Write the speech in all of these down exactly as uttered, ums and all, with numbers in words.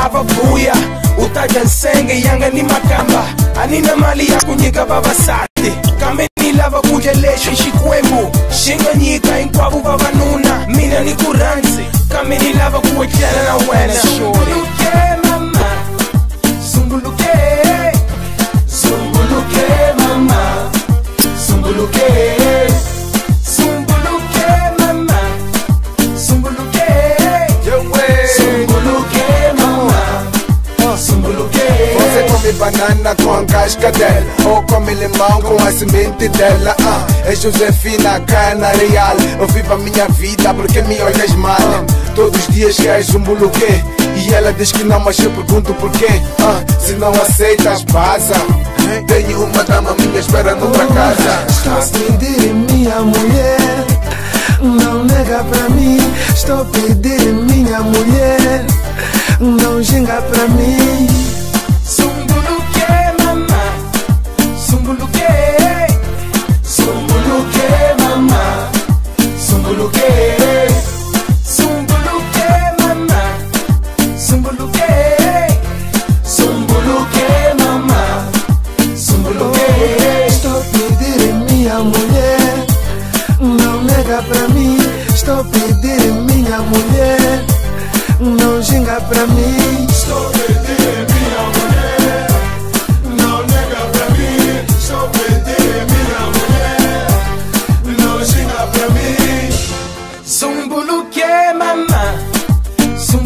lava buya utaja nsenge yanga ni makamba anina mali ya kunyika vavasati kambe ni lava kudya leswi xikwembu xi nga nyika hinkwavo vavanuna mina ni ku rhandzi kambe ni lava ku etlela na wena sumbuluke mama sumbuluke sumbuluke mama sumbuluke sumbuluke mama sumbuluke sumbuluke mama sumbuluke. Você come banana com a casca dela ou come limão com a semente dela. Ah, é Josefina, cana real. Eu vivo a minha vida porque me olhas mal. Todos os dias queres um buluquê e ela diz que não, mas eu pergunto porquê. Ah, se não aceitas, vaza. Tenho uma dama minha espera noutra casa. Estou a pedir minha mulher, não nega pra mim. Estou a pedir minha mulher, não ginga pra mim. Sumbuluke mama, sumbuluke, sumbuluke mama, sumbuluke, sumbuluke mama, sumbuluke, sumbuluke mama, sumbuluke. Estou a pedir minha mulher, não nega pra mim. Estou a pedir minha mulher, não ginga pra mim. Estou a pedir minha mulher, não nega pra mim. Estou a pedir minha mulher, não ginga pra mim. Sumbuluke mama,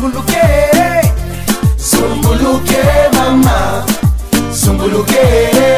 sumbuluke, sumbuluke mama, sumbuluke.